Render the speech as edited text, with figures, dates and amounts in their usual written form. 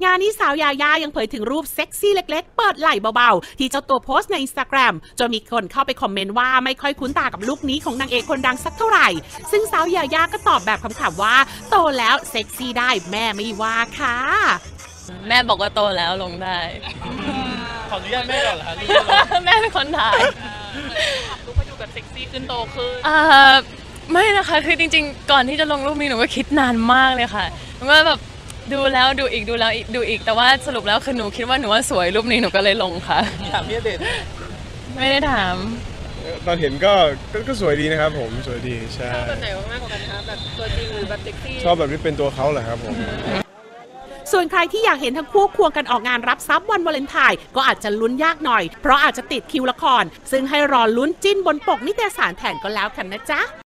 งานนี้สาวยาย่ายังเผยถึงรูปเซ็กซี่เล็กๆเปิดไหล่เบาๆที่เจ้าตัวโพสต์ใน Instagram จนมีคนเข้าไปคอมเมนต์ว่าไม่ค่อยคุ้นตากับลุคนี้ของนางเอกคนดังสักเท่าไหร่ซึ่งสาวยาย่าก็ตอบแบบขำๆว่าโตแล้วเซ็กซี่ได้แม่ไม่ว่าค่ะแม่บอกว่าโตแล้วลงได้ขออนุญาตแม่ก่อนเหรอคะแม่เป็นคนถ่ายลูกเขาอยู่กับเซ็กซี่ขึ้นโตขึ้นไม่นะคะคือจริงๆก่อนที่จะลงรูปนี้หนูก็คิดนานมากเลยค่ะหนูก็แบบดูแล้วดูอีกดูแล้วดูอีกแต่ว่าสรุปแล้วคือหนูคิดว่าหนูว่าสวยรูปนี้หนูก็เลยลงค่ะถามพี่เดชไม่ได้ถามตอนเห็นก็สวยดีนะครับผมสวยดีใช่ชอบแบบไหนมากกว่ากันคะแบบตัวจริงหรือแบบเซ็กซี่ชอบแบบที่เป็นตัวเขาแหละครับผมส่วนใครที่อยากเห็นทั้งคู่ควงกันออกงานรับทรัพย์วันวาเลนไทน์ก็อาจจะลุ้นยากหน่อยเพราะอาจจะติดคิวละครซึ่งให้รอลุ้นจิ้นบนปกนิตยสารแทนก็แล้วกันนะจ๊ะ